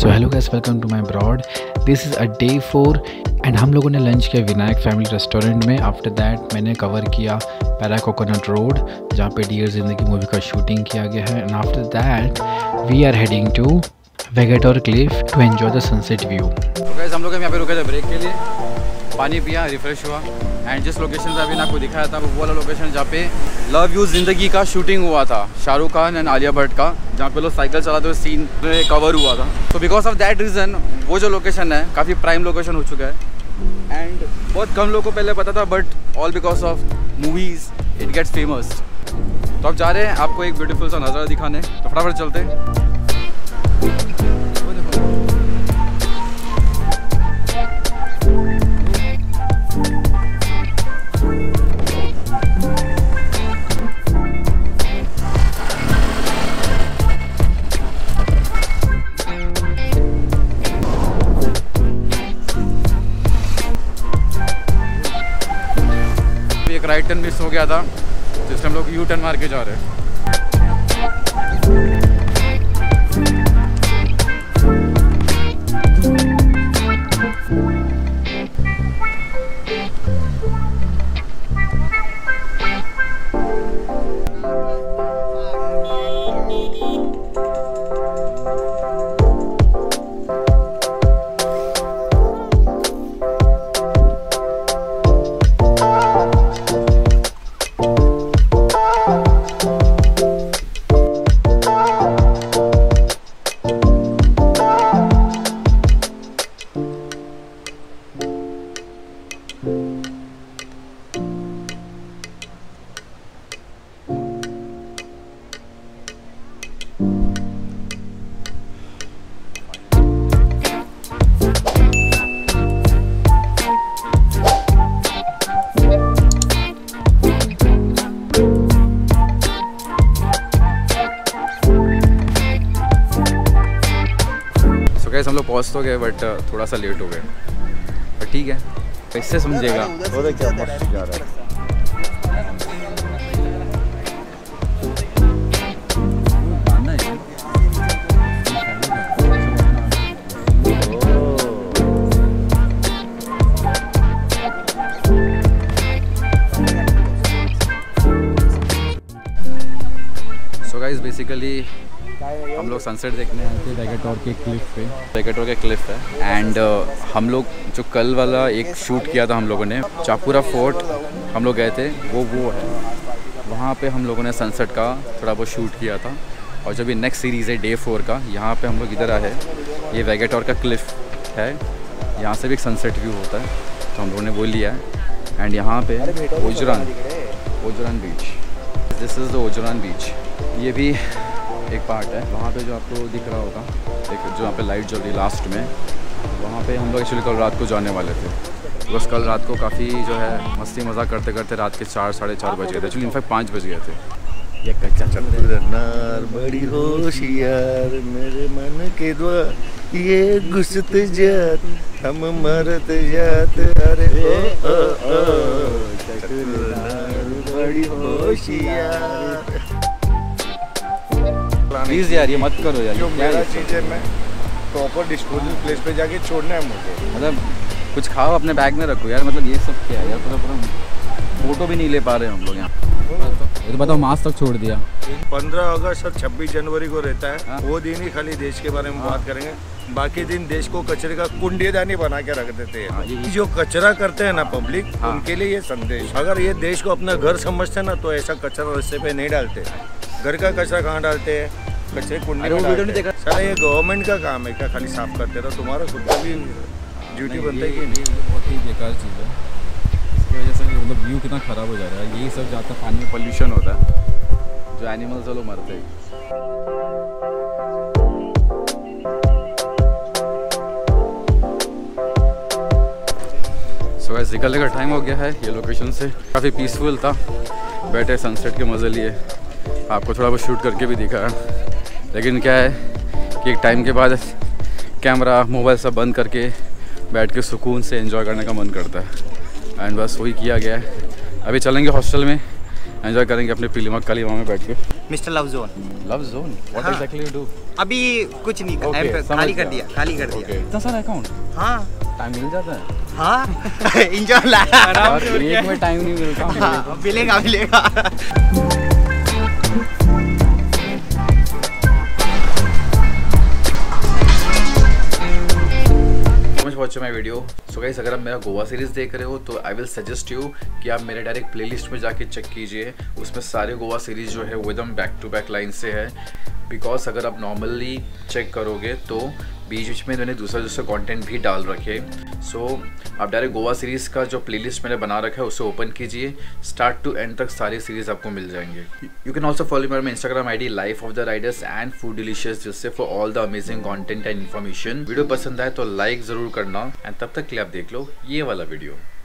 So hello guys, welcome to my broad. This is a day 4 and हम लोगों ने lunch किया Vinayak family restaurant में। आफ्टर दैट मैंने कवर किया पैरा कोकोनट रोड, जहाँ पे डियर ज़िंदगी मूवी का शूटिंग किया गया है। And after that we are heading to Vagator cliff to enjoy the sunset view. तो गाइस हम लोग यहाँ पे रुके थे ब्रेक के लिए, पानी पिया, रिफ्रेश हुआ। एंड जिस लोकेशन पे अभी आपको दिखाया था वो वाला लोकेशन जहाँ पे लव यू ज़िंदगी का शूटिंग हुआ था, शाहरुख खान एंड आलिया भट्ट का, जहाँ पे लोग साइकिल चलाते हुए सीन कवर हुआ था। तो बिकॉज ऑफ दैट रीज़न वो जो लोकेशन है काफ़ी प्राइम लोकेशन हो चुका है। एंड बहुत कम लोगों को पहले पता था, but all because of movies it gets famous. तो अब जा रहे हैं आपको एक ब्यूटीफुल सा नज़ारा दिखाने, तो फटाफट चलते हैं। एक राइट टर्न मिस हो गया था, जिससे हम लोग यू टर्न मार के जा रहे हैं। हम लोग पहुँच तो गए, बट थोड़ा सा लेट हो गए, पर ठीक है, कैसे समझेगा। क्या मस्त जा रहा है। सो गाइस बेसिकली हम लोग सनसेट देखने आए थे वेगेटोर के क्लिफ पे। वेगेटोर के क्लिफ है। एंड हम लोग जो कल वाला एक शूट किया था हम लोगों ने, चापुरा फोर्ट हम लोग गए थे, वो है वहाँ पे हम लोगों ने सनसेट का थोड़ा बहुत शूट किया था। और जब ये नेक्स्ट सीरीज़ है डे 4 का, यहाँ पे हम लोग इधर आए हैं, ये वेगेटोर का क्लिफ है, यहाँ से भी एक सनसेट व्यू होता है, तो हम लोगों ने वो लिया है। एंड यहाँ पे Ozran beach, this is the Ozran beach. ये भी एक पार्ट है, वहाँ पे जो आपको दिख रहा होगा, एक जो यहाँ पे लाइट जल रही लास्ट में, वहाँ पे हम लोग एक्चुअली कल रात को जाने वाले थे। बस कल रात को काफ़ी जो है मस्ती मज़ाक करते करते रात के 4 साढ़े 4 बज गए थे, एक्चुअली इनफैक्ट 5 बज गए थे। ये कच्चा चतुरनार बड़ी होशियार मेरे मन के द्वार, ये गुस्सत जात हम मरत जात, अरे ओ चतुरनार बड़ी होशियार। प्लीज़ यार ये मत करो यार, जो मेरा चीज़ है मैं प्रॉपर डिस्पोजल प्लेस पे जाके छोड़ना है मुझे। मतलब कुछ खाओ अपने बैग में रखो यार, मतलब ये सब क्या है यार, पूरा फोटो भी नहीं ले पा रहे हम लोग यहाँ। ये तो बताओ, मास्क तक छोड़ दिया। 15 अगस्त और 26 जनवरी को रहता है। हाँ? वो दिन ही खाली देश के बारे में बात करेंगे, बाकी दिन देश को कचरे का कुंडेदानी बना के रख देते हैं। हाँ, जो कचरा करते हैं ना पब्लिक, हाँ, उनके लिए ये संदेश। अगर ये देश को अपना घर समझते ना तो ऐसा कचरा रास्ते पे नहीं डालते। घर का कचरा कहाँ डालते हैं? कचरे कुंडे में डालते हैं। साला ये गवर्नमेंट का काम है क्या खाली साफ करते रहो? तुम्हारा खुद का भी ड्यूटी बनता है कि नहीं? बहुत ही बेकार चीज़ है, इसकी वजह से मतलब व्यू कितना ख़राब हो जा रहा है। यही सब जाता है, पानी में पोल्यूशन होता है, जो एनिमल्स लोग मरते हैं। सो गाइस निकलने का टाइम हो गया है। ये लोकेशन से काफ़ी पीसफुल था, बैठे सनसेट के मज़े लिए, आपको थोड़ा बहुत शूट करके भी दिखा। लेकिन क्या है कि एक टाइम के बाद कैमरा मोबाइल सब बंद करके बैठ के सुकून से एंजॉय करने का मन करता है। एंड बस वही किया गया है। अभी चलेंगे हॉस्टल में एंजॉय करेंगे अपने पीली मक्काली वहाँ में बैठ के। Mister love zone. Love zone, what exactly you do? अभी कुछ नहीं खाली कर दिया। इतना सारा अकाउंट? हाँ। टाइम मिल जाता है? हाँ इंशाल्लाह। आराम से। एक में टाइम नहीं मिलता। हाँ, मिलेगा। Watch my video. So guys, अगर आप मेरा गोवा सीरीज़ देख रहे हो तो आई विल सजेस्ट यू कि आप मेरे डायरेक्ट प्लेलिस्ट में जाके चेक कीजिए। उसमें सारे गोवा सीरीज़ जो है वो एकदम बैक टू बैक लाइन से है। बिकॉज अगर आप नॉर्मली चेक करोगे तो बीच में मैंने दूसरा कंटेंट भी डाल रखे। सो आप डायरेक्ट गोवा सीरीज़ का जो प्लेलिस्ट मैंने बना रखा है उसे ओपन कीजिए, स्टार्ट टू एंड तक सारी सीरीज़ आपको मिल जाएंगे। You can also follow my Instagram ID life of the riders and food delicious जिससे for all the amazing content and information. Video पसंद आए तो लाइक ज़रूर करना एंड तब तक के लिए आप देख लो ये वाला वीडियो।